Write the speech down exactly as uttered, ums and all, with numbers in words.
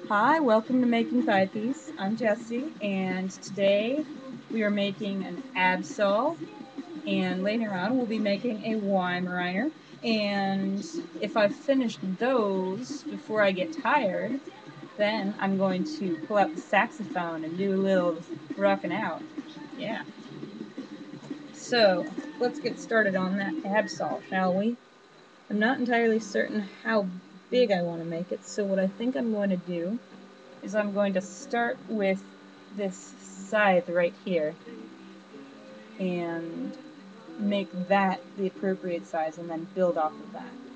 Hi, welcome to Making Pie Piece. I'm Jessie, and today we are making an absol, and later on we'll be making a weimerainer. And if I've finished those before I get tired, then I'm going to pull out the saxophone and do a little rocking out. Yeah. So let's get started on that absol, shall we? I'm not entirely certain how big I want to make it, so what I think I'm going to do is I'm going to start with this scythe right here and make that the appropriate size and then build off of that.